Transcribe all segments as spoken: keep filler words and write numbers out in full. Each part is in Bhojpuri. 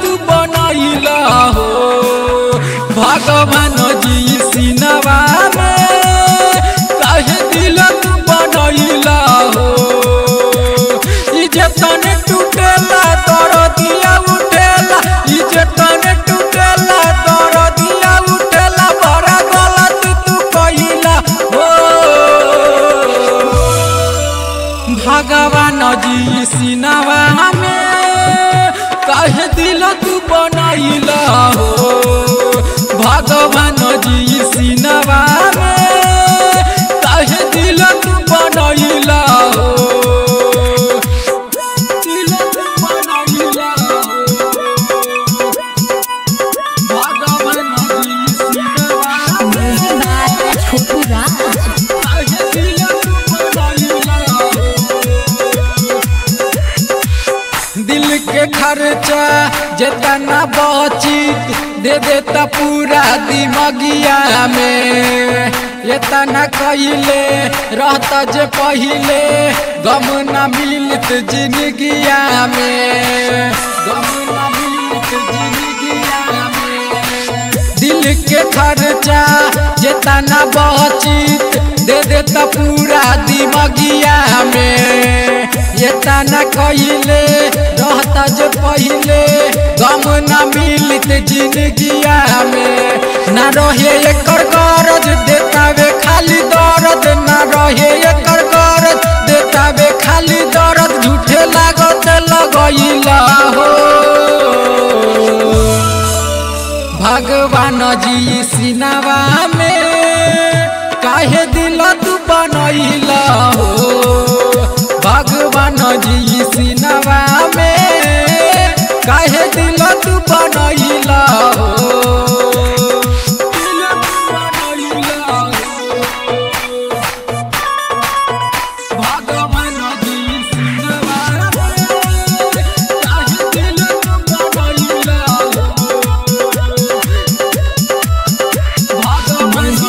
तू बनैला हो भगवान जी सीनवा में काहे दिल तू बनैला हो जतन टूटेला तोर दिया उठेला जतन टूटेला तोर दिया उठेला बड़ा गलत तू कइला हो भगवान जी सीनवा में काहे दिल तू बनैला हो भगवान जी सीनवा में काहे दिल तू बनैला हो दिल के खर्चा जितना बचित दे देता पूरा दिमगिया में इतना कइले रहता जे पहिले गम न मिलत जिंदगिया में गम न मिलत जिंदगिया में दिल के खर्चा जितना बचित दे देता पूरा दिमगिया में इतना कइले रहता जो पहिले गम न मिलत जिंदगिया में न रहे एकर गरज देतावे खाली दर्द न रहे एकर गरज देतावे खाली दर्द झूठे लागत लगैला हो भगवान जी सीनवा में काहे दिल तू बनैला हो भगवान जी सीनवा में काहे दिल तू बनैला हो भगवान जी सीनवा में काहे दिल तू बनैला हो भगवान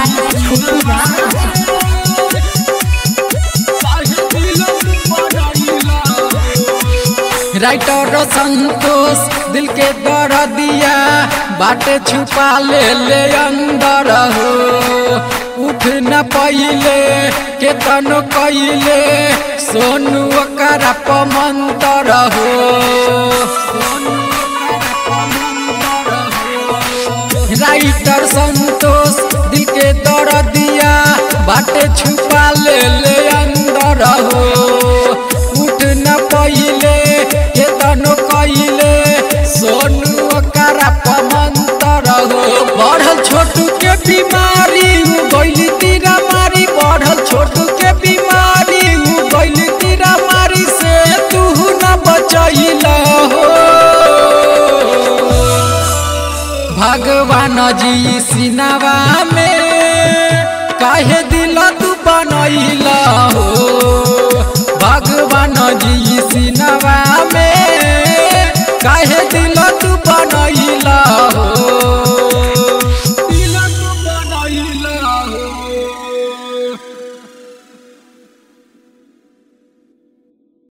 राइटर संतोष दिल के दर दिया बाटे छुपा ले ले अंदर हो उठ न पहिले के तनो कइले सोनू ओकरा पमंतर हो राइटर संतोष दिल के दर दिया बाटे छुपा ले ले अंदर हो उठ न पहिले सोनू ओकरा पमंतर हो बढ़ल छोटू के बीमारी गइली तीरा मारी बढ़ल छोटू के बीमारी गइली तीरा मारी से तू न बचैला हो भगवान जी सीनवा में काहे दिल तू बनैला हो भगवान जी सीनवा में काहे दिल तू बनैला हो।